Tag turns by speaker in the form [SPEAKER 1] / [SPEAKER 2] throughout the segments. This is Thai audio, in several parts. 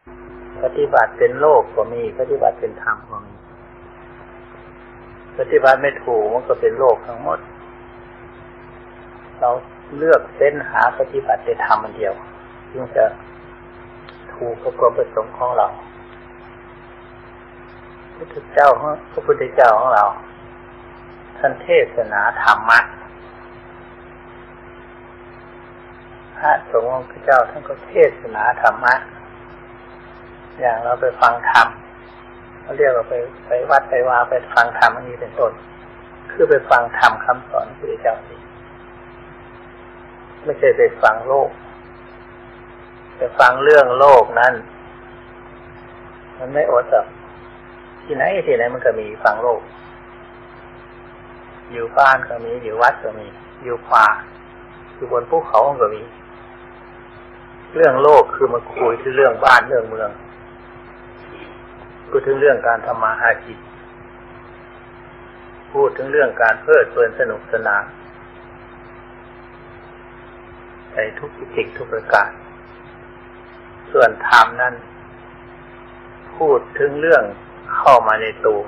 [SPEAKER 1] ปฏิบัติเป็นโลกก็มีปฏิบัติเป็นธรรมก็มีปฏิบัติไม่ถูกมันก็เป็นโลกทั้งหมดเราเลือกเส้นหาปฏิบัติในธรรมอันเดียวจึงจะถูกกับความประสงค์ของเราพระพุทธเจ้าของเราท่านเทศนาธรรมะพระสงฆ์ของพระเจ้าท่านก็เทศนาธรรมะอย่างเราไปฟังธรรมเขาเรียกว่าไปวัดไปวาไปฟังธรรมอันนี้เป็นต้นคือไปฟังธรรมคำสอนของพระเจ้านี่ไม่ใช่ไปฟังโลกไปฟังเรื่องโลกนั้นมันไม่อดหรอกที่ไหนมันก็มีฟังโลกอยู่บ้านก็มีอยู่วัดก็มีอยู่ป่าอยู่บนภูเขาก็มีเรื่องโลกคือมาคุยถึงเรื่องบ้านเรื่องเมืองพูดถึงเรื่องการทำมาหากินพูดถึงเรื่องการเพลิดเพลินสนุกสนานในทุกสิ่งทุกประการส่วนธรรมนั้นพูดถึงเรื่องเข้ามาในตัว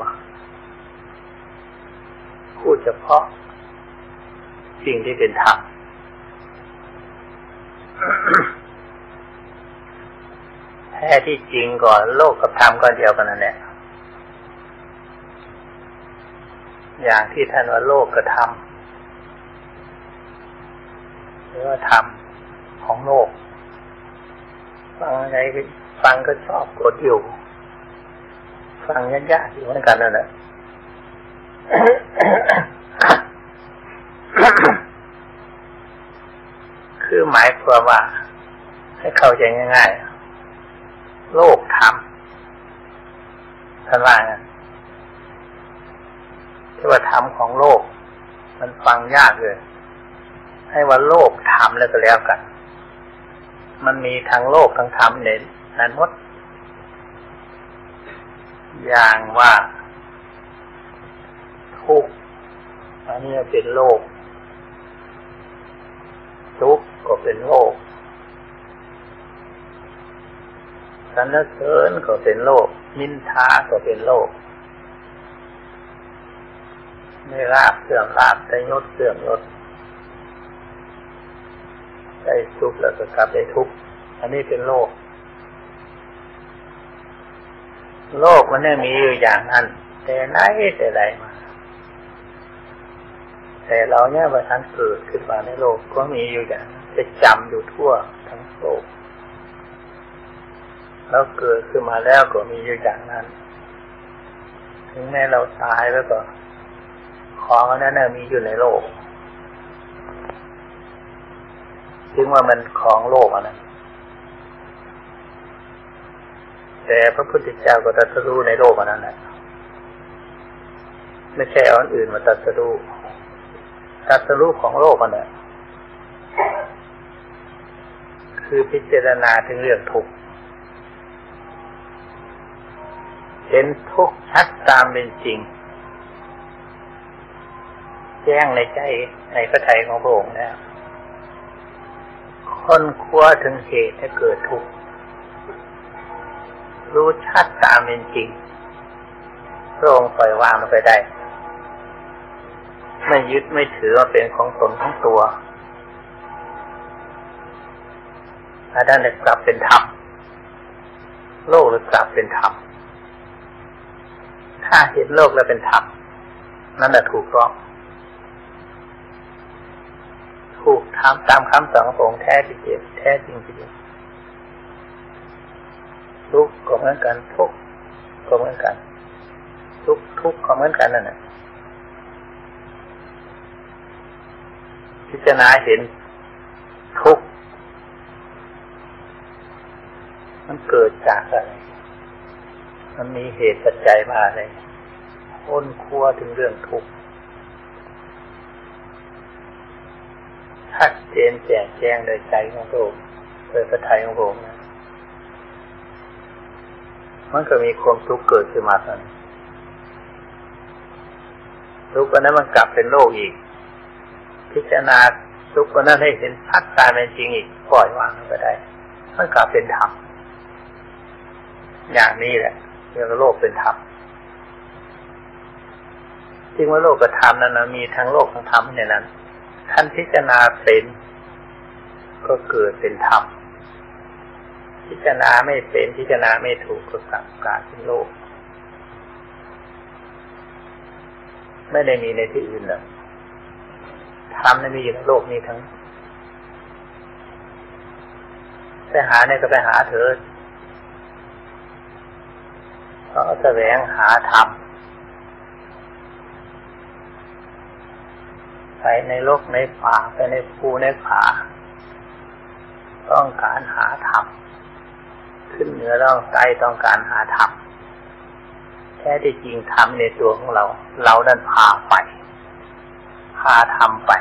[SPEAKER 1] พูดเฉพาะสิ่งที่เป็นธรรมแท้ที่จริงก่อนโลกกับธรรมก็เดียวกันนั่นแหละอย่างที่ท่านว่าโลกกับธรรมหรือว่าธรรมของโลกฟังอะไรฟังก็ชอบกดอยู่ฟังยากๆอยู่เหมือนกันนั่นแหละ คือหมายความว่าให้เข้าใจง่ายๆโลกธรรมท่านว่าไงที่ว่าธรรมของโลกมันฟังยากเลยให้ว่าโลกธรรมแล้วก็แล้วกันมันมีทั้งโลกทั้งธรรมในนั้นหมดอย่างว่าทุกข์อันนี้เป็นโลกทุกข์ก็เป็นโลกสรรเสริญก็เป็นโลกนินทาก็เป็นโลกได้ลาภเสื่อมลาภได้ยศเสื่อมยศได้สุขแล้วก็กลับได้ทุกข์อันนี้เป็นโลกโลกมันไม่มีอยู่อย่างนั้นแต่ไหนแต่ไรมาแต่เราเนี่ยว่าท่านเกิดขึ้นมาในโลกก็มีอยู่อย่างนั้นจะจำอยู่ทั่วทั้งโลกแล้วเกิดขึ้นมาแล้วก็มีอยู่อย่างนั้นถึงแม้เราตายแล้วก็ของนั้นน่ะมีอยู่ในโลกถึงว่ามันของโลกอันนั้นแต่พระพุทธเจ้าก็ตรัสรู้ในโลกอันนั้นแหละไม่ใช่เอาอันอื่นมาตรัสรู้ของโลกอันนั้นคือพิจารณาถึงเรื่องทุกข์เห็นทุกข์ชัดตามเป็นจริงแจ้งในใจในพระทัยของพระองค์แล้วค้นคว้าถึงเหตุให้เกิดทุกข์รู้ชัดตามเป็นจริงพระองค์ปล่อยวางมันไปได้ไม่ยึดไม่ถือว่าเป็นของตนของตัวอันนั้นจะกลับเป็นธรรมโลกจะกลับเป็นธรรมถ้าเห็นโลกแล้วเป็นธรรมนั่นแหละถูกต้องถูกทำตามคำสอนของพระองค์แท้จริงแท้จริงทุกข์ก็เหมือนกันทุกข์ก็เหมือนกันทุกข์ก็เหมือนกันนั่นแหละพิจารณาเห็นทุกข์มันเกิดจากอะไรมันมีเหตุปัจจัยมาอะไรค้นคว้าถึงเรื่องทุกข์ชัดเจนแจ่มแจ้งโดยใจของพระองค์โดยพระทัยของพระองค์มันก็มีความทุกข์เกิดขึ้นมาทันทุกข์นั้นมันกลับเป็นโลกอีกพิจารณาทุกข์นั้นให้เห็นชัดตามเป็นจริงอีกปล่อยวางมันก็ได้มันกลับเป็นธรรมอย่างนี้แหละเรียกว่าโลกเป็นธรรมจริงว่าโลกกับธรรมนั้นมีทั้งโลกทั้งธรรมในนั้นท่านพิจารณาเป็นก็เกิดเป็นธรรมพิจารณาไม่เป็นพิจารณาไม่ถูกก็กลับกลายเป็นโลกไม่ได้มีในที่อื่นเลยธรรมนั้นมีอยู่ในโลกนี้ทั้งไปหาเนี่ยก็ไปหาเถิดเพราะแสวงหาธรรมไปในโลกในป่าไปในภูในผาต้องการหาธรรมขึ้นเหนือร่องใต้ต้องการหาธรรมแท้ที่จริงธรรมในตัวของเราดันพาไปพาธรรมไป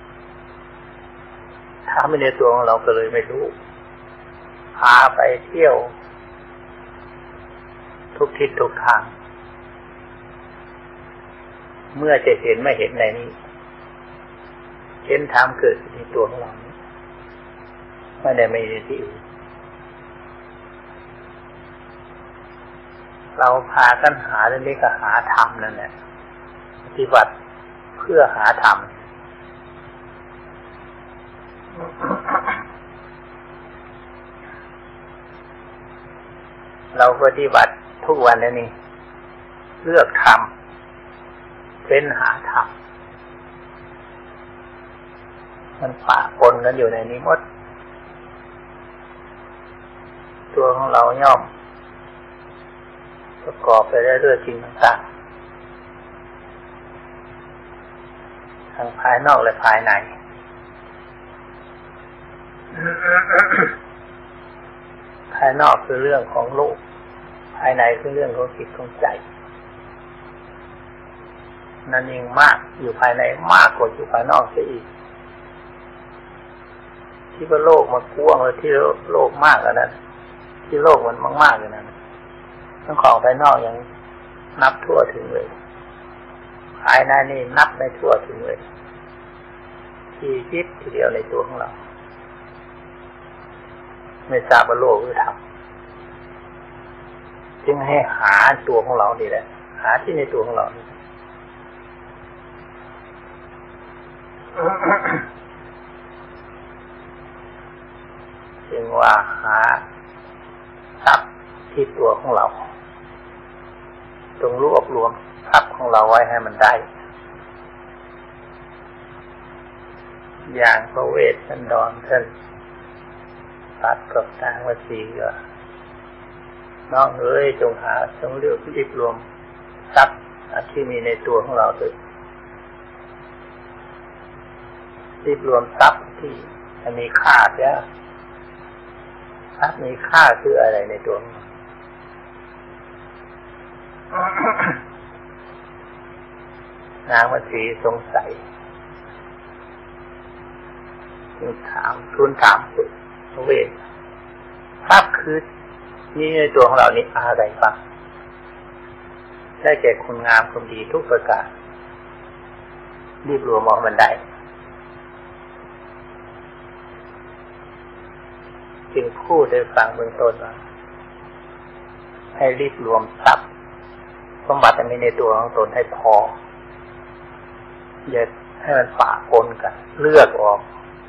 [SPEAKER 1] ธรรมในตัวของเราก็เลยไม่รู้พาไปเที่ยวทุกทิศทุกทางเมื่อจะเห็นไม่เห็นในนี้เห็นธรรมเกิดในตัวของเราไม่ได้มีที่อื่นเราพากันหาเรื่องนี้ก็หาธรรมนั่นแหละปฏิบัติเพื่อหาธรรมเราปฏิบัติทุกวันนี้เลือกธรรมเป็นหาธรรมมันปะปนกันอยู่ในนี้หมดตัวของเราย่อมประกอบไปได้ด้วยสิ่งต่างๆทั้งภายนอกและภายในภายนอกคือเรื่องของโลกภายในคือเรื่องของจิตของใจนั่นเองมากอยู่ภายในมากกว่าอยู่ภายนอกเสียอีกที่ว่าโลกมันกว้างเลยที่โลกมากกว่านั้นที่โลกมันมากๆอย่างนั้นทั้งของภายนอกยังนับทั่วถึงเลยภายในนี่นับไม่ทั่วถึงเลยที่จิตทีเดียวในตัวของเราไม่ทราบว่าโลกหรือธรรมจึงให้หาตัวของเราดีแหละหาที่ในตัวของเราจึงว่าหาทรัพย์ที่ตัวของเราต้องรวบรวมทรัพย์ของเราไว้ให้มันได้อย่างพระเวสสันดรท่านตัดกับทางวสีก็น้องเอ๋ยจงหาจงรีบรวมทรัพย์ที่มีในตัวของเราด้วยรีบรวมทรัพย์ที่มีค่าเสียทรัพย์มีค่าคืออะไรในตัวของเรานางวสีสงสัยจึงทูลถามพระเวสทรัพย์คือนี่ในตัวของเรานี่อะไรบ้างได้แก่คุณงามความดีทุกประการรีบรวมออกมันได้จึงพูดได้ฟังเบื้องต้นว่าให้รีบรวมทรัพย์สมบัติในตัวของตนให้พออย่าให้มันปะปนกันเลือกออก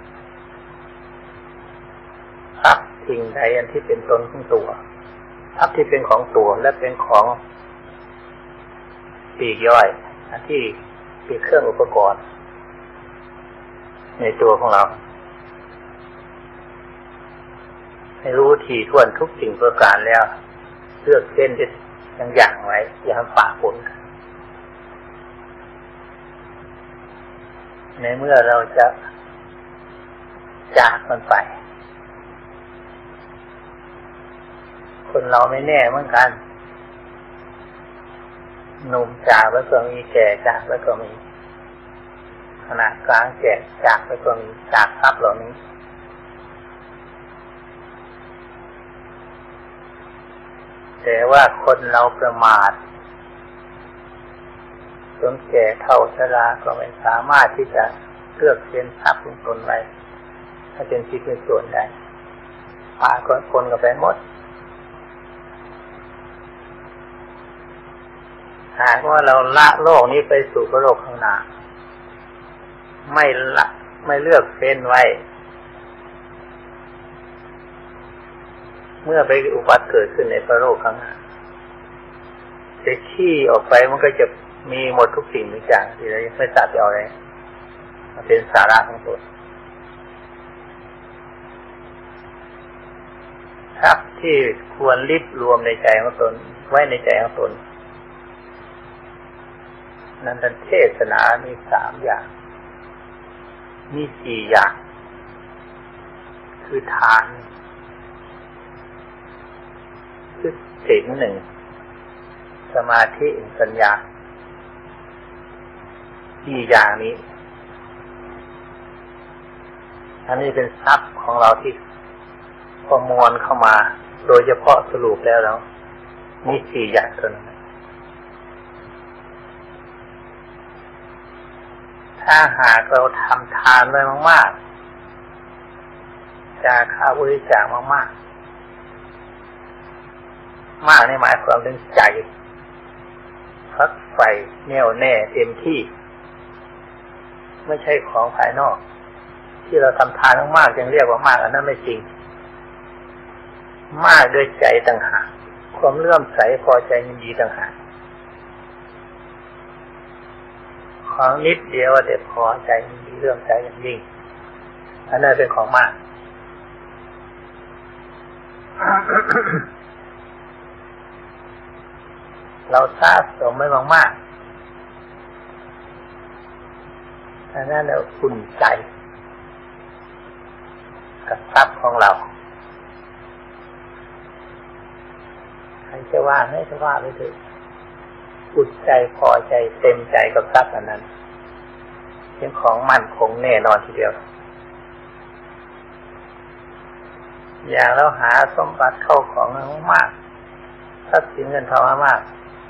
[SPEAKER 1] ทรัพย์สิ่งใดอันที่เป็นตนของตัวทรัพย์ที่เป็นของตัวและเป็นของปลีกย่อยอันที่เป็นเครื่องอุปกรณ์ในตัวของเราให้รู้ถี่ถ้วนทุกสิ่งประการแล้วเลือกเส้นอย่างไว้อย่าให้ปะปนกันในเมื่อเราจะจากมันไปคนเราไม่แน่เหมือนกันหนุ่มจากแล้วก็มีแก่จากแล้วก็มีขนาดกลางแก่จากแล้วก็มีจากทรัพย์เหล่านี้แต่ว่าคนเราประมาทจนแก่เฒ่าชราก็ไม่สามารถที่จะเลือกเส้นทรัพย์ของตนไว้ถ้าเป็นที่เป็นส่วนได้พาคนก็ไปหมดหากว่าเราละโลกนี้ไปสู่โลกข้างหน้าไม่เลือกเฟ้นไว้เมื่อไปอุบัติเกิดขึ้นในโลกข้างหน้าจะขี้ออกไปมันก็จะมีหมดทุกสิ่งทุกอย่างที่เราไม่ทราบจะเอาอะไรมาเป็นสาระของตนทรัพย์ที่ควรริบรวมในใจของตนไว้ในใจของตนนั้นท่านเทศนามี3 อย่างมี4 อย่างคือทานคือศีล 1สมาธิปัญญา4 อย่างนี้อันนี้เป็นทรัพย์ของเราที่ประมวลเข้ามาโดยเฉพาะสรุปแล้วมี4 อย่างเท่านั้นถ้าหากเราทำทานไว้มากๆจาค่าบริจาคมากๆมากในหมายความถึงใจพักไฟแน่วแน่เต็มที่ไม่ใช่ของภายนอกที่เราทำทานมากๆยังเรียกว่ามากอันนั้นไม่จริงมากด้วยใจต่างหากความเลื่อมใสพอใจยินดีต่างหากของนิดเดียวแต่พอใจยินดีเลื่อมใสอย่างยิ่งอันนั้นเป็นของมาก เราสะสมไม่มากๆอันนั้นเราอุ่นใจกับทรัพย์ของเราใครจะว่าให้จะว่าไปเถอะอุ่นใจพอใจเต็มใจกับทรัพย์อันนั้นเป็นของมั่นคงแน่นอนทีเดียวอย่างเราหาสมบัติเข้าของมากทรัพย์สินเงินทองมาก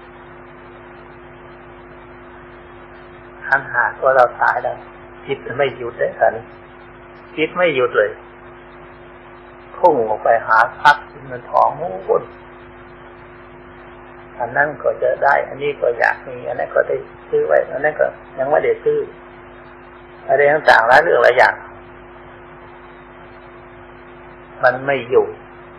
[SPEAKER 1] หาตัวเราตายแล้วจิตไม่หยุดเลยสันจิตไม่หยุดเลยพุ่งออกไปหาทรัพย์สินเงินทองโอ้โหอันนั้นก็จะได้อันนี้ก็อยากมีอันนั้นก็ได้ซื้อไว้อันนั้นก็ยังไม่ได้ซื้ออะไรต่างๆหลายเรื่องหลายอย่างมันไม่อยู่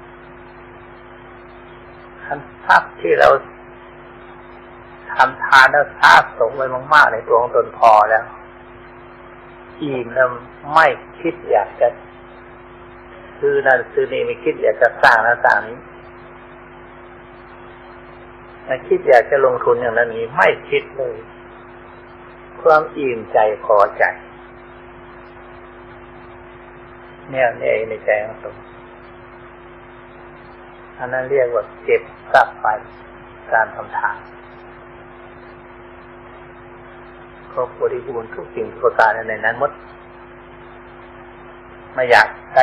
[SPEAKER 1] ทรัพย์ที่เราทำทานแล้วสะสมไว้มากๆในตัวของตนพอแล้วอิ่มแล้วไม่คิดอยากจะซื้อนั่นซื้อนี่ไม่คิดอยากจะสร้างนั่นสร้างนี้ไม่คิดอยากจะลงทุนอย่างนั้นนี้ไม่คิดเลยความอิ่มใจพอใจแน่วแน่ในใจของตนอันนั้นเรียกว่าเก็บทรัพย์ไปการทำทานก็บริบูรณ์ทุกสิ่งทุกประการในนั้นหมดไม่อยากได้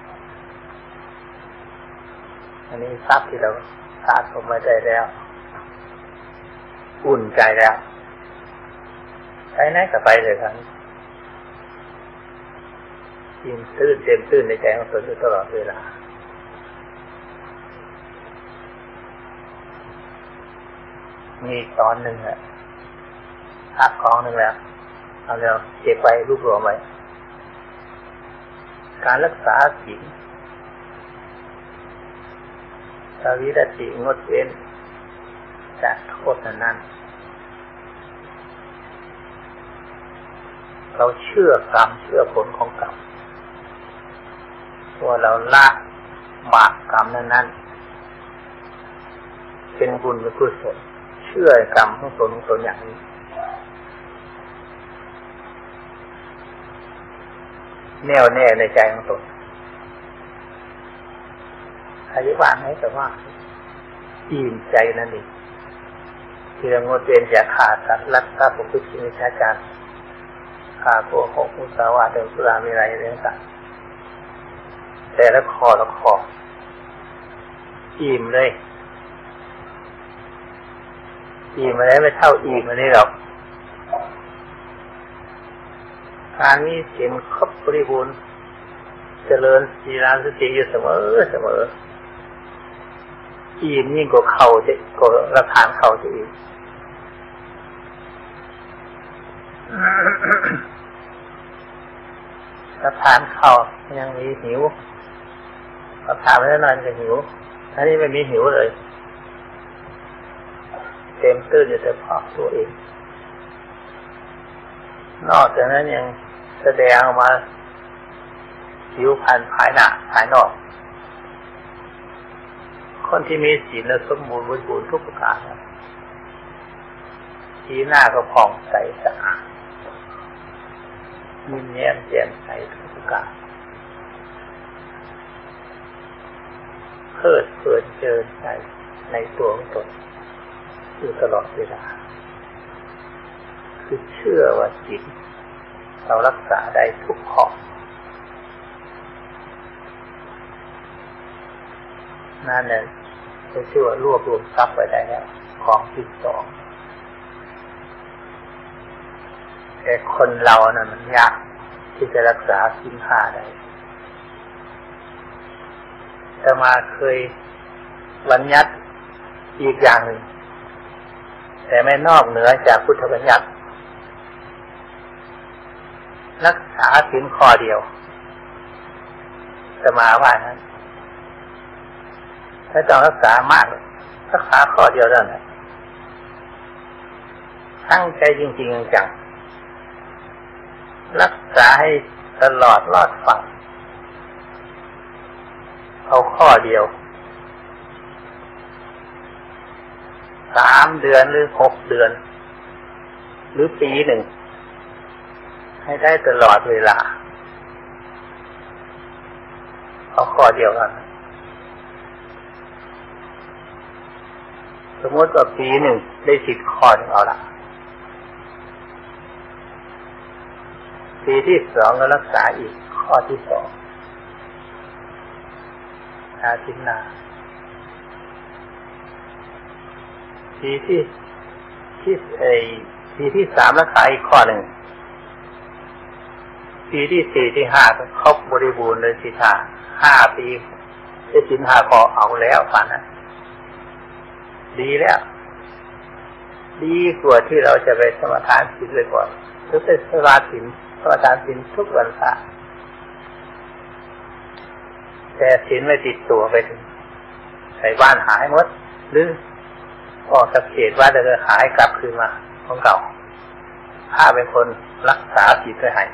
[SPEAKER 1] อันนี้ทรัพย์ที่เราสะสมไว้ได้แล้วอุ่นใจแล้วไปไหนก็ไปเลยครับยิ่งตื้นเต็มตื้นในใจของตนอยู่ตลอดเวลามีตอนหนึ่งอะทับกองหนึ่งแล้วเอาแล้วเก็บไว้รวบรวมไว้การรักษาศีลสวิรติงดเว้นจากโทษนั้นเราเชื่อกรรมเชื่อผลของกรรมว่าเราละบาปกรรมนั้นเป็นบุญเป็นกุศลเชื่อกรรมของตนอย่างนี้แน่วแน่ในใจของตนใครจะว่าไหมแต่ว่าอิ่มใจนั่นเองที่เรางดเว้นจากฆ่าสัตว์ลักทรัพย์ประพฤติผิดในชาติการฆ่าโกหกมุสาวาทดื่มสุรามีอะไรเรื่องต่างแต่ละข้ออิ่มเลยอิ่มอะไรไม่เท่าอิ่มอันนี้หรอกการมีศีลครบบริบูรณ์เจริญศีลสติอยู่เสมออิ่มยิ่งกว่าเขาจะกว่าราคาเขาจะอีกถ้าทานข้าวยังมีหิวพอทานไม่ได้นานก็หิวอันนี้ไม่มีหิวเลยเต็มตื้นอยู่แต่เพราะตัวเองนอกจากนั้นยังแสดงออกมาผิวพรรณภายหน้าภายนอกคนที่มีศีลและสมบูรณ์บริบูรณ์ทุกประการสีหน้าก็ผ่องใสสะอาดยิ้มแย้มแจ่มใสทุกประการเพลิดเพลินเจริญใจในตัวของตนอยู่ตลอดเวลาคือเชื่อว่าจิตเรารักษาได้ทุกข้อนั่นเนี่ยจะชื่อว่ารวบรวมทรัพย์ไว้ได้แล้วของที่สองแต่คนเรานั้นมันยากที่จะรักษาศีลห้าได้แต่มาเคยบัญญัติอีกอย่างหนึ่งแต่ไม่นอกเหนือจากพุทธบัญญัติรักษาศีลข้อเดียวจะมาว่านั้นถ้าต้องรักษามากรักษาข้อเดียวเท่านั้นตั้งใจจริงๆจังรักษาให้ตลอดรอดฝั่งเอาข้อเดียว3 เดือนหรือ6 เดือนหรือปีหนึ่งให้ได้ตลอดเวลาเอาข้อเดียวกันสมมติว่าปีหนึ่งได้10 ข้อหนึ่งเอาละปีที่2ก็รักษาอีกข้อที่2อาทิตย์หน้าปีที่3รักษาอีกข้อหนึ่งปีที่4ที่5ก็ครบบริบูรณ์เลยสิท่า5 ปีได้ศีล5 ข้อเอาแล้วป่านนั้นดีแล้วดีกว่าที่เราจะไปสมาทานศีลเลยก่อนหรือไปสมาทานศีลทุกวันพระแต่ศีลไม่ติดตัวไปถึงใส่บ้านหายหมดหรือออกจากเขตว่าจะหายกลับคืนมาของเก่าถ้าเป็นคนรักษาศีลไว้ให้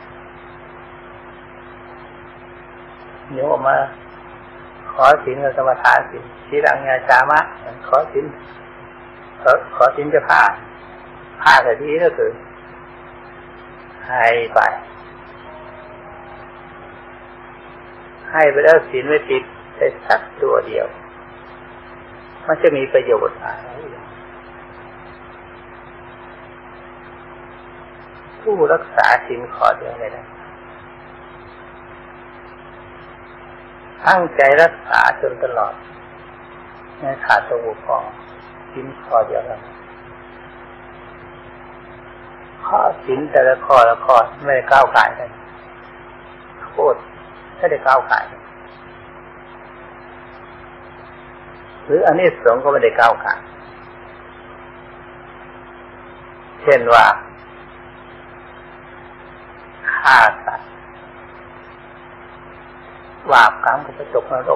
[SPEAKER 1] เดี๋ยวออกมาขอศีลกับสมาทานศีลที่รังยาจามะขอศีลจะผ้าแต่ที่ก็คือให้ไปแล้วศีลไม่ติดแต่สักตัวเดียวมันจะมีประโยชน์อะไรผู้รักษาศีลข้อเดียวเลยนะตั้งใจรักษาจนตลอดไม่ขาดตัวบุคคลศีลข้อเดียวกันข้อศีลแต่ละข้อไม่ได้ก้าวไก่กันโคตรไม่ได้ก้าวไก่หรืออันนี้สงก็ไม่ได้ก้าวไก่เช่นว่าฆ่าสัตว์บาปกรรมก็ไปตกนรก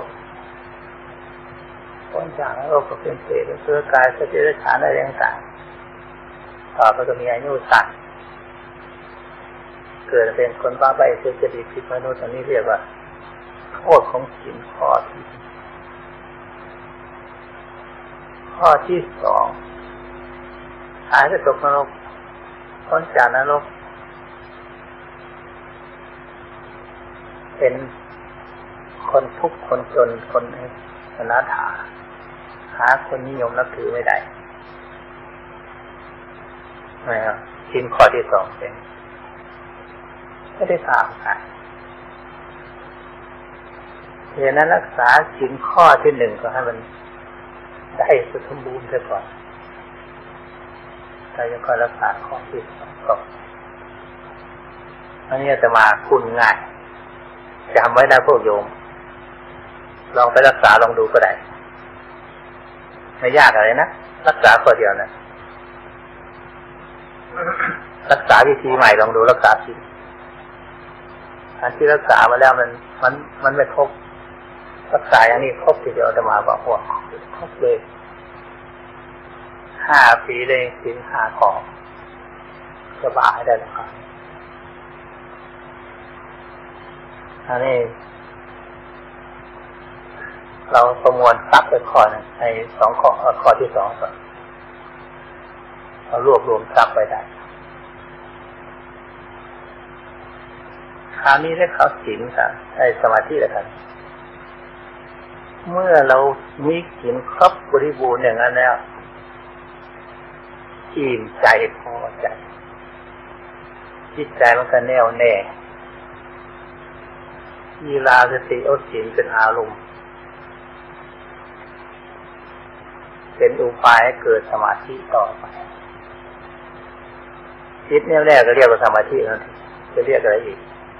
[SPEAKER 1] พ้นจากนรกก็เป็นเปรตเสื้อกายสติปัฏฐานอะไรต่างๆต่อไปก็มีอายุสั้นเกิดเป็นคนบ้าใบเสพติดผิดมนุษย์อันนี้เรียกว่าโทษของศีลข้อที่2หายจะตกนรกพ้นจากนรกเป็นคนทุกข์คนจนคนอนาถาหาคนนิยมนับถือไม่ได้นะครับศีลข้อที่2เป็นไม่ได้ตามกันเหตุนั้นรักษาศีลข้อที่1ก็ให้มันได้สมบูรณ์ซะก่อนเราจะค่อยรักษาข้อที่2ก่อนอันนี้จะมาคุณง่ายจำไว้นะพวกโยมลองไปรักษาลองดูก็ได้ไม่ยากอะไรนะรักษาข้อเดียวนะรักษาวิธีใหม่ลองดูรักษาศีลอันที่รักษามาแล้วมันไม่ครบรักษาอย่างนี้ครบทีเดียวจะมาบอกว่าครบเลย5 ปีเลยศีล5 ข้อสบายได้แล้วครับอันนี้เราประมวลซักไปข้อนึงใน2 ข้อที่ 2ก่อนเรารวบรวมซักไปได้คราวนี้ได้เข้าศีลค่ะได้สมาธิแล้วกันเมื่อเรามีศีลครบบริบูรณ์อย่างนั้นแล้วอิ่มใจพอใจจิตใจมันก็แน่วแน่มีลาสติเอาศีลเป็นอารมณ์เป็นอุบายให้เกิดสมาธิต่อไปจิตแน่วแน่ก็เรียกว่าสมาธินั่นจะเรียกอะไรอีก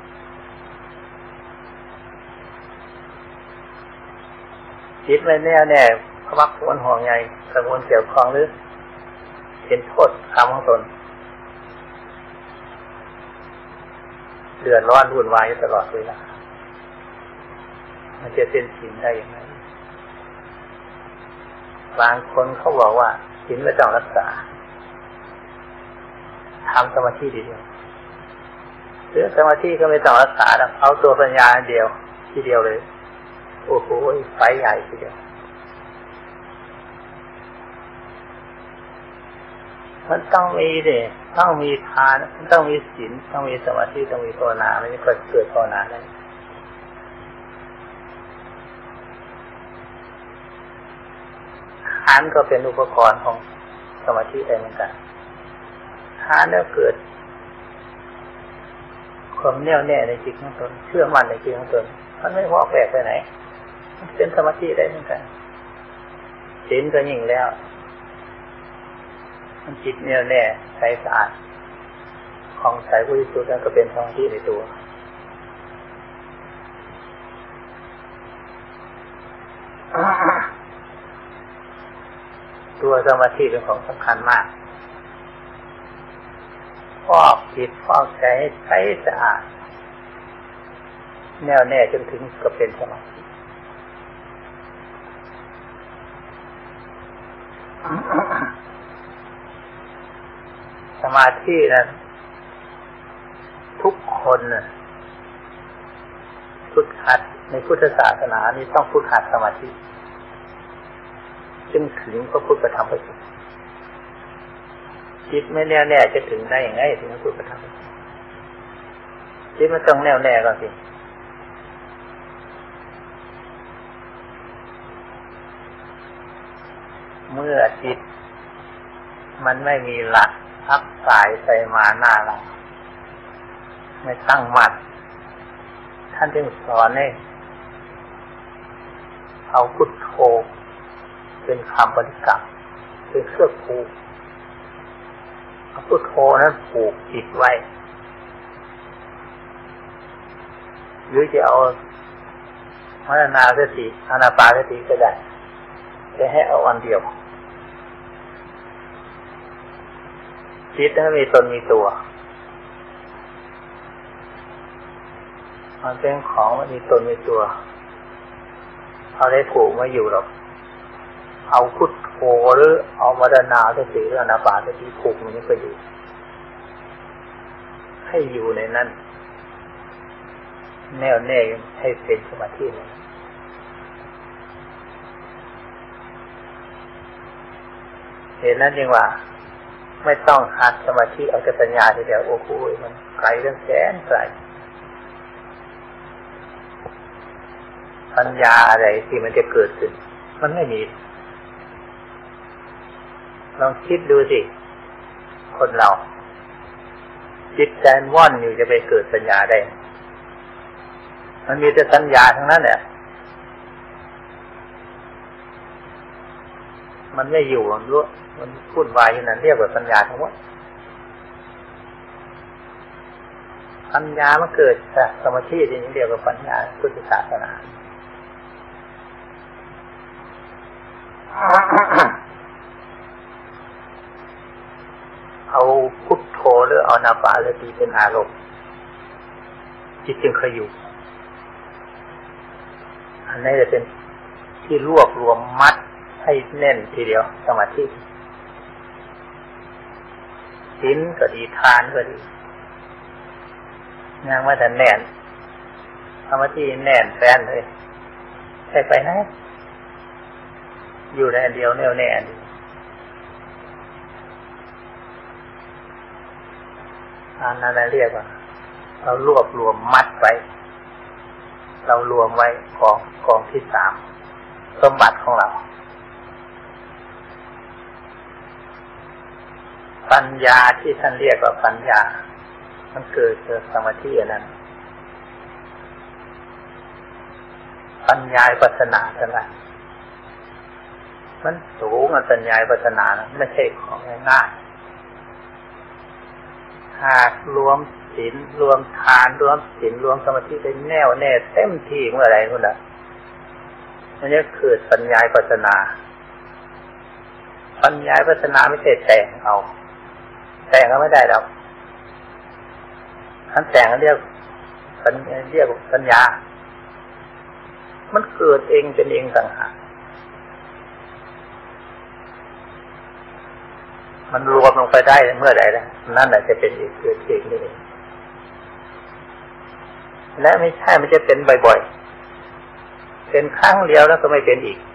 [SPEAKER 1] จิตไม่แน่วแน่พวักผวนห่วงใยกังวลเกี่ยวข้องหรือเห็นโทษกรรมของตนเดือดร้อนวุ่นวายตลอดเวลามันจะเป็นศีลได้อย่างไรบางคนเขาบอกว่าศีลไม่ต้องรักษาทำสมาธิดีเดียวหรือสมาธิก็ไม่ต้องรักษาเอาตัวปัญญาเดียวทีเดียวเลยโอ้โหไฟใหญ่ทีเดียวมันต้องมีดิต้องมีทานต้องมีศีลต้องมีสมาธิต้องมีภาวนาไม่ใช่เกิดภาวนาได้ทานก็เป็นอุปกรณ์ของสมาธิได้เหมือนกันทานแล้วเกิดความแน่วแน่ในจิตของตนเชื่อมั่นในจิตของตนมันไม่พอแปลกไปไหนมันเป็นสมาธิได้เหมือนกันศีลก็ยิ่งแล้วมันจิตแน่วแน่ใสสะอาดของใสบริสุทธิ์แล้วก็เป็นสมาธิในตัวสมาธิเป็นของสำคัญมากฟอกจิตฟอกใจให้ใสสะอาดแน่วแน่จนถึงก็เป็นสมาธิสมาธินั้นทุกคนฝึกหัดในพุทธศาสนานี่ต้องฝึกหัดสมาธิจึงถึงพระพุทธธรรมประเสริฐจิตไม่แน่วแน่จะถึงได้อย่างไรถึงพระพุทธธรรมจิตมันต้องแน่วแน่ก่อนสิเมื่อจิตมันไม่มีหลักพักสายไปมาหน้าหลังไม่ตั้งมั่นท่านจึงสอนให้เอาพุทโธเป็นคำบริกรรมเป็นเครื่องผูกเอาพุทโธนั้นผูกจิตไว้หรือจะเอามรณาสติอานาปานสติก็ได้จะให้เอาอันเดียวจิตนั้นมีตนมีตัวมันเป็นของมันมีตนมีตัวเอาได้ผูกไม่อยู่หรอกเอาพุทโธหรือเอามรณาสติหรืออานาปานสติผูกมันไม่ไปอยู่ให้อยู่ในนั้นแน่วแน่ให้เป็นสมาธิเลยเห็นนั้นจริงว่าไม่ต้องหัดสมาธิเอาแต่ปัญญาทีเดียวโอ้โหมันไกลตั้งแสนไกลปัญญาอะไรที่มันจะเกิดขึ้นมันไม่มีลองคิดดูสิคนเราจิตใจว่อนอยู่จะไปเกิดปัญญาได้มันมีแต่สัญญาทั้งนั้นแหละมันไม่อยู่มันรู้มันพูดวายอย่างนั้นเรียกว่าปัญญาทั้งหมดปัญญามันเกิดจากสมาธิที่นี่เรียกว่าปัญญาพุทธศาสนาเอาพุทโธหรือเอานาปาหรือตีเป็นอารมณ์จิตจึงเคยอยู่อันนี้จะเป็นที่รวบรวมมัดให้แน่นทีเดียวสมาธิศีลก็ดีทานก็ดียังไม่ทันแน่นสมาธิแน่นแฟนเลยใช่ไปไหนอยู่ในอันเดียวแน่วแน่อันเดียวอันนั้นเรียกว่าเรารวบรวมมัดไว้เรารวมไว้กองที่สามสมบัติของเราปัญญาที่ท่านเรียกว่าปัญญามันเกิดจากสมาธินั้นปัญญาปัสนาเท่านั้นมันสูงปัญญาปัสนานะไม่ใช่ของง่ายๆหากรวมศีลรวมทานรวมศีลรวมสมาธิได้แน่วแน่เต็มที่เมื่อไรคุณน่ะอันนี้คือปัญญาปัสนาปัญญาปัสนาไม่ใช่แต่งเอาแต่งก็ไม่ได้หรอกท่านแต่งเรียกปัญญามันเกิดเองเป็นเองต่างหากมันรวมลงไปได้เมื่อใดแล้วนั่นแหละจะเป็นอีกเกิดเองนี่เองและไม่ใช่มันจะเป็นบ่อยๆเป็นครั้งเดียวแล้วก็ไม่เป็นอีก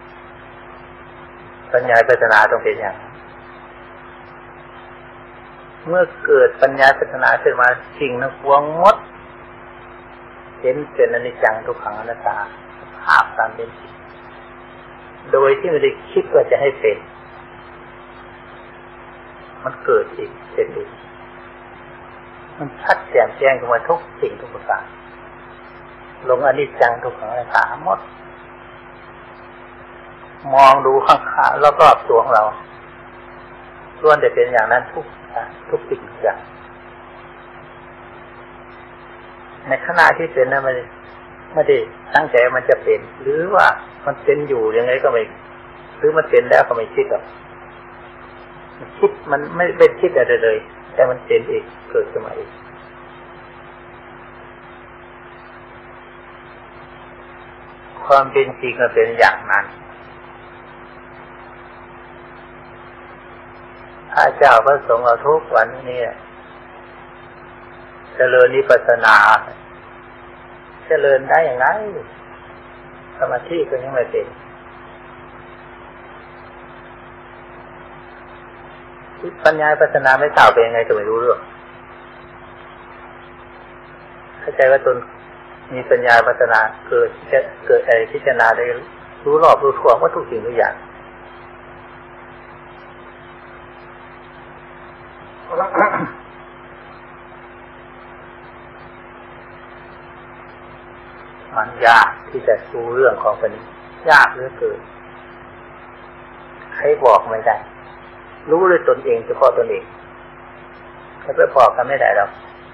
[SPEAKER 1] ปัญญาปัสนาต้องเป็นอย่างเมื่อเกิดปัญญาปัสนาขึ้นมาสิ่งนั้นวงมดเห็นเป็นอนิจจังทุกขังอนัตตาภาพตามเป็นจริงโดยที่ไม่ได้คิดว่าจะให้เป็นมันเกิดอีกเป็นอีกมันชัดแจ่มแจ้งขึ้นมาทุกสิ่งทุกประการลงอนิจจังทุกขังอนัตตาหมดมองดูข้างๆรอบๆตัวของเราล้วนแต่เป็นอย่างนั้นทุกสิ่งทุกอย่างในขณะที่เป็นนั้นไม่ได้ตั้งใจมันจะเป็นหรือว่ามันเป็นอยู่ยังไงก็ไม่หรือมันเป็นแล้วก็ไม่คิดหรอกคิดมันไม่เป็นคิดอะไรเลยแต่มันเป็นอีกเกิดขึ้นมาอีกความเป็นจริงมันเป็นอย่างนั้นพระเจ้าพระสงฆ์เราทุกวันนี้เจริญวิปัสสนาเจริญได้อย่างไรสมาธิก็ยังไม่เป็นปัญญาปัสสนาไม่ทราบเป็นยังไงก็ไม่รู้เรื่องเข้าใจว่าตนมีปัญญาปัสสนาเกิดอะไรพิจารณาได้รู้รอบรู้ทั่วว่าทุกสิ่งทุกอย่างมันยากที่จะรู้เรื่องของคนนี้ยากเหลือเกินใครบอกไม่ได้รู้ด้วยตนเองเฉพาะตนเองใครไปบอกกันไม่ได้หรอก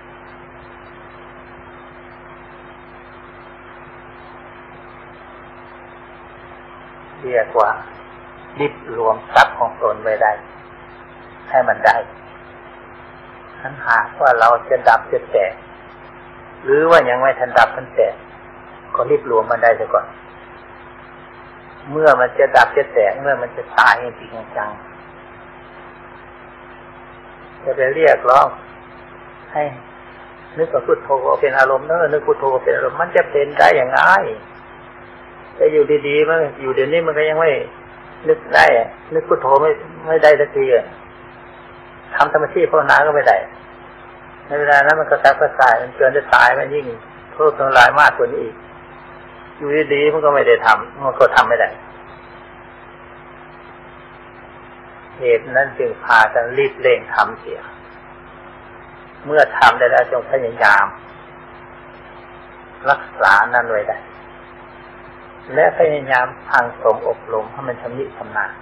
[SPEAKER 1] เรียกว่าริบรวมทรัพย์ของตนไว้ได้ให้มันได้ทันหากว่าเราจะดับจะแตกหรือว่ายังไม่ทันดับทันแตกก็รีบรวมมันได้ซะก่อนเมื่อมันจะดับจะแตกเมื่อมันจะตายจริงจังจะไปเรียกร้องให้นึกว่าพุทโธเป็นอารมณ์นึกพุทโธเป็นอารมณ์มันจะเป็นได้อย่างไรจะอยู่ดีๆมันอยู่เดี๋ยวนี้มันก็ยังไม่นึกได้นึกพุทโธไม่ได้สักทีทำสมาธิภาวนาก็ไม่ได้ในเวลานั้นมันกระซับกระส่ายมันเกินจะตายมันยิ่งโทษทำลายมากกว่านี้อีกอยู่ดีๆมันก็ไม่ได้ทำมันก็ทำไม่ได้เหตุนั้นจึงพากันรีบเร่งทำเสียเมื่อทำได้แล้วจงพยายามรักษานั้นไว้ได้และพยายามสั่งสมอบรมให้มันชำนิชำนาญ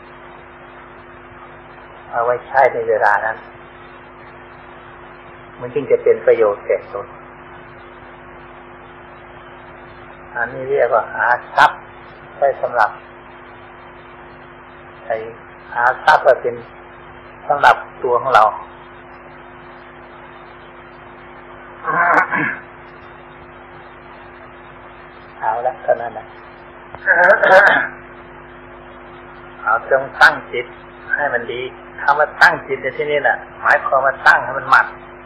[SPEAKER 1] เอาไว้ใช้ในเวลานั้นมันจึงจะเป็นประโยชน์แก่ตนอันนี้เรียกว่าหาทรัพย์ไว้สำหรับหาทรัพย์ก็เป็นสำหรับตัวของเราจงตั้งจิตให้มันดีคำว่าตั้งจิตในที่นี้น่ะหมายความว่าตั้งให้มันหมัด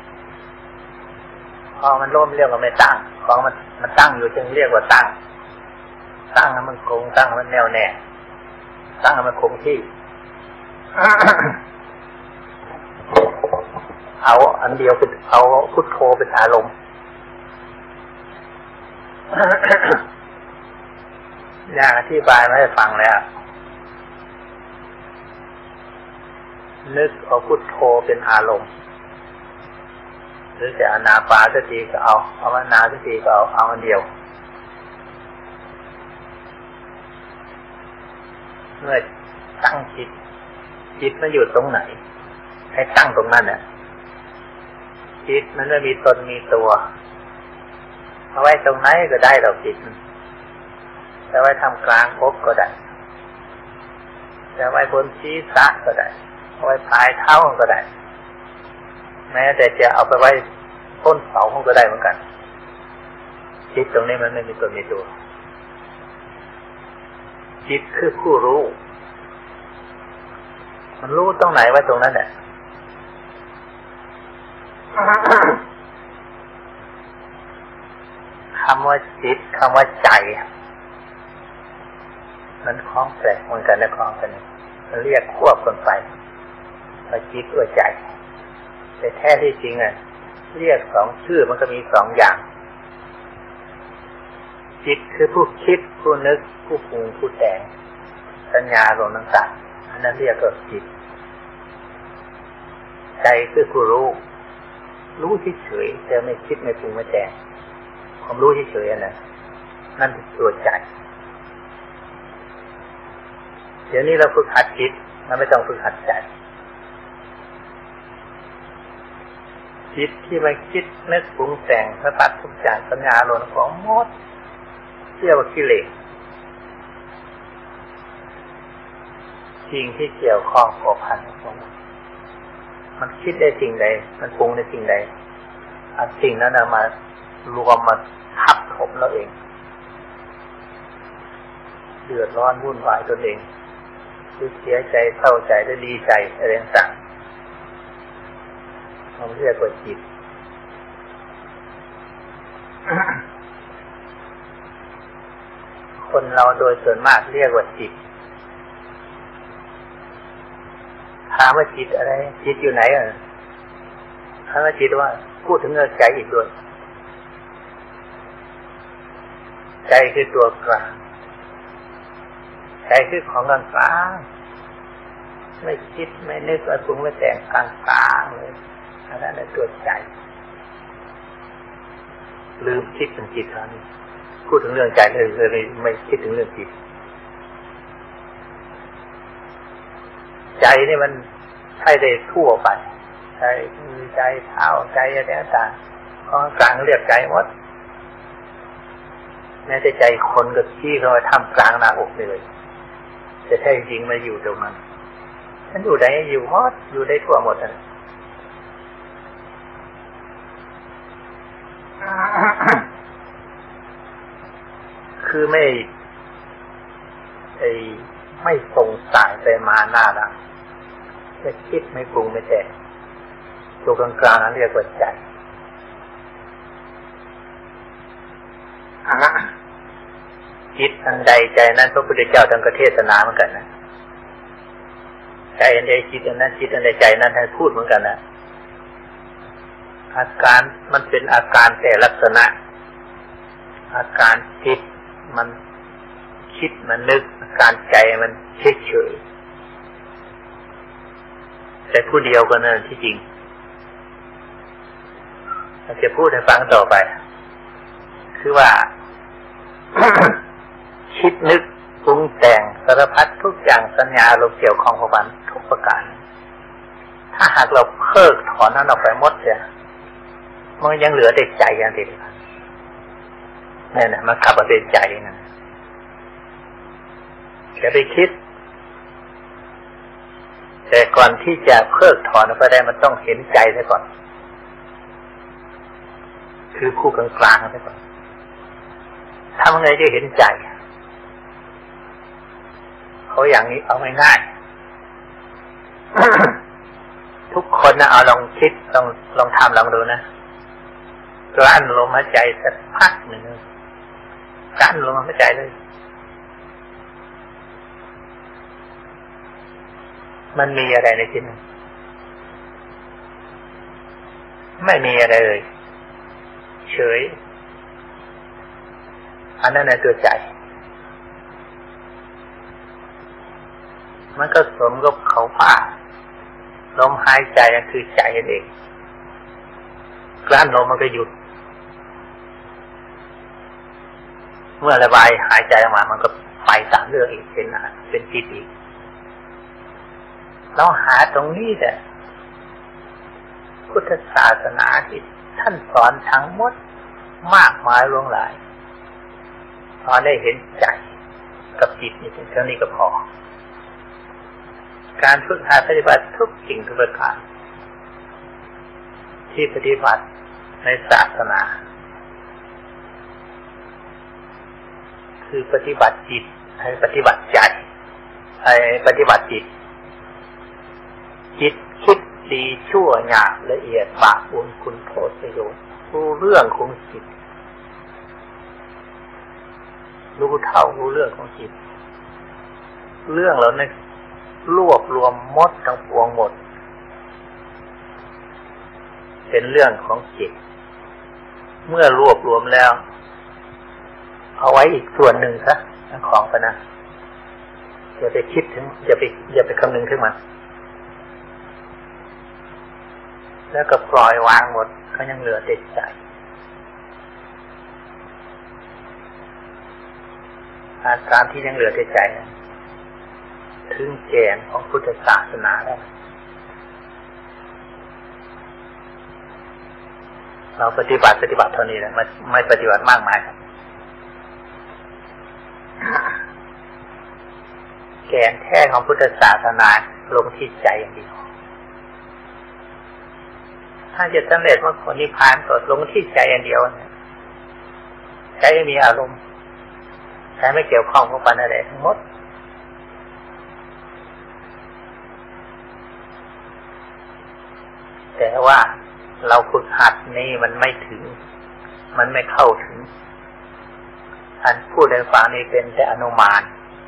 [SPEAKER 1] พอมันล้มเรียกว่าไม่ตั้งของมันตั้งอยู่จึงเรียกว่าตั้งให้มันคงตั้งให้มันแน่วแน่ตั้งให้มันคงที่ เอาอันเดียวคือเอาพุทโธเป็นอารมณ์ อย่างอธิบายมาให้ฟังแล้วนึกเอาพุทโธเป็นอารมณ์หรือจะอานาปานสติก็เอาอานาสติก็เอาอันเดียวเมื่อตั้งจิตมันอยู่ตรงไหนให้ตั้งตรงนั้นน่ะจิตมันไม่มีตนมีตัวเอาไว้ตรงไหนก็ได้เราจิตจะไว้ทำกลางอกก็ได้จะไว้บนศีรษะก็ได้เอาไว้ปลายเท้าก็ได้แม้แต่จะเอาไปไว้ต้นเสาก็ได้เหมือนกันจิตตรงนี้มันไม่มีตนมีตัวจิตคือผู้รู้มันรู้ตรงไหนไว้ตรงนั้นแหละคำว่าจิตคำว่าใจมันคล้องแปลกเหมือนกันนะคล้องกันมันเรียกควบกันไปว่าจิตว่าใจแต่แท้ที่จริงเรียกสองชื่อมันก็มีสองอย่างจิตคือผู้คิดผู้นึกผู้ปรุงผู้แต่งสัญญาอารมณ์ต่างๆอันนั้นเรียกว่าจิตใจคือผู้รู้เฉยๆแต่ไม่คิดไม่ปรุงไม่แต่งความรู้เฉยๆนั่นคือตัวใจเดี๋ยวนี้เราฝึกหัดจิตเราไม่ต้องฝึกหัดใจจิตที่ไม่คิดนึกปรุงแต่งสะพัดทุกอย่างสัญญาอารมณ์ของหมดเรียกว่ากิเลสสิ่งที่เกี่ยวข้องกับพันมันคิดได้สิ่งใดมันปรุงได้สิ่งใดสิ่งนั้นมารวมมาทับถมเราเองเดือดร้อนวุ่นวายตัวเองคือเสียใจเศร้าใจได้ดีใจอะไรต่างๆมันเรียกว่าจิต คนเราโดยส่วนมากเรียกว่าจิตถามว่าจิตอะไรจิตอยู่ไหนถามว่าจิตว่าพูดถึงเรื่องใจอีกด้วยใจคือตัวกลางใจคือของกลางกลางไม่คิดไม่นึกไม่ปรุงไม่แต่งกลางกลางเลยอันนั้นเป็นตัวใจลืมคิดถึงจิตแล้วนี่พูดถึงเรื่องใจเลยไม่คิดถึงเรื่องจิตใจนี่มันใช่ได้ทั่วไปใจมือใจเท้าใจอะไรต่างๆของกลางเรียกใจหมดแม้แต่ใจคนก็ชี้เข้าไปทำกลางหน้าอกเลยแต่แท้จริงมันอยู่ตรงนั้นฉันอยู่ไหนอยู่หมดอยู่ได้ทั่วหมดเลยคือไม่ส่งสายไปมาหน้าละจะคิดไม่ปรุงไม่แต่งตัวกลางๆนั้นเรียกว่าใจจิตอันใดใจนั้นพระพุทธเจ้าท่านก็เทศนาเหมือนกันนะใจอันใดจิตอันนั้นจิตอันใดใจนั้นท่านพูดเหมือนกันนะอาการมันเป็นอาการแต่ลักษณะอาการจิตมันคิดมันนึกอาการใจมันเฉยๆแต่ผู้เดียวกันนั่นที่จริงเราจะพูดให้ฟังต่อไปคือว่า คิดนึกปรุงแต่งสารพัดทุกอย่างสัญญาอารมณ์เกี่ยวข้องกับมันทุกประการถ้าหากเราเพิกถอนนั้นออกไปหมดเสียมันยังเหลือแต่ใจอย่างเดียวนี่นะมันขับเอาแต่ใจนั่นอย่าไปคิดแต่ก่อนที่จะเพิกถอนออกไปได้มันต้องเห็นใจซะก่อนคือผู้กลางๆซะก่อนทำไงจะเห็นใจพเขาอย่างนี้เอาง่ายๆ ทุกคนนะเอาลองคิดลองทำลองดูนะกลั้นลมหายใจสักพักหนึ่งกลั้นลมหายใจเลยมันมีอะไรในที่นั้นไม่มีอะไรเลยเฉยอันนั้นในตัวใจมันก็สมกับเขาว่าลมหายใจคือใจเองกลั้นลมมันก็หยุดเมื่อระบายหายใจออกมามันก็ไปตามเรื่องอีกเป็นจิตอีกเราหาตรงนี้แต่พุทธศาสนาที่ท่านสอนทั้งหมดมากมายหลวงหลายพอได้เห็นใจกับจิตนี่เท่านี้ก็พอการฝึกหัดปฏิบัติทุกสิ่งทุกประการที่ปฏิบัติในศาสนาคือปฏิบัติจิตให้ปฏิบัติใจให้ปฏิบัติจิตคิดดีชั่วหยาบละเอียดบาปบุญคุณโทษประโยชน์รู้เรื่องของจิตรู้เท่ารู้เรื่องของจิตเรื่องเหล่านั้นรวบรวมหมดทั้งปวงหมดเป็นเรื่องของจิตเมื่อรวบรวมแล้วเอาไว้อีกส่วนหนึ่งซะของปะนะอย่าไปคิดถึงอย่าไปคำนึงถึงมันแล้วก็ปล่อยวางหมดก็ยังเหลือแต่ใจอาการที่ยังเหลือแต่ใจถึงแก่นของพุทธศาสนาแล้วเราปฏิบัติเท่านี้แหละไม่ปฏิบัติมากมายครับแก่นแท้ของพุทธศาสนาลงที่ใจอย่างเดียวถ้าจะสำเร็จว่าผลนิพพานก็ลงที่ใจอย่างเดียวเนี่ยใจไม่มีอารมณ์ใจไม่เกี่ยวข้องกับปัญหาใดทั้งหมดแต่ว่าเราฝึกหัดนี่มันไม่ถึงมันไม่เข้าถึงท่านพูดในฟังนี้เป็นแต่อนุมาน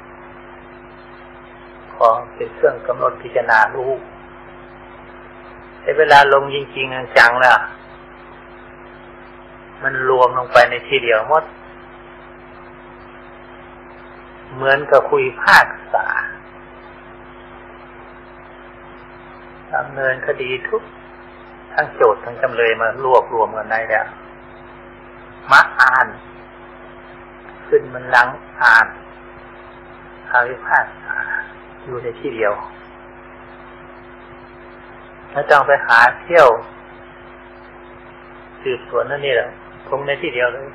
[SPEAKER 1] พอเป็นเครื่องกำหนดพิจารณารู้แต่เวลาลงจริงๆจังๆแล้วมันรวมลงไปในทีเดียวหมดเหมือนกับคุยภาคษาดำเนินคดีทุกทั้งโจทย์ทั้งจำเลยมารวบรวมกันได้แล้วมาอ่านขึ้นมันลังอ่านคำพิพากษาอยู่ในที่เดียวไม่ต้องไปหาเที่ยวสืบสวนนั่นนี่แหละคงในที่เดียวเลย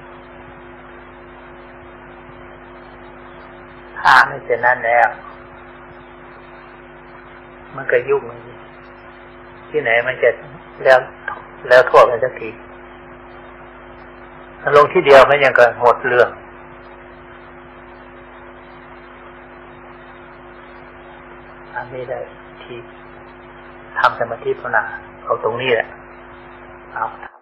[SPEAKER 1] ถ้าไม่เช่นนั้นแล้วมันก็ยุ่งที่ไหนมันจะแล้วทั่วกันสักทีลงที่เดียวมันยังก็หมดเรื่องอันนี้ได้ที่ทำสมาธิภาวนาเอาตรงนี้แหละเอา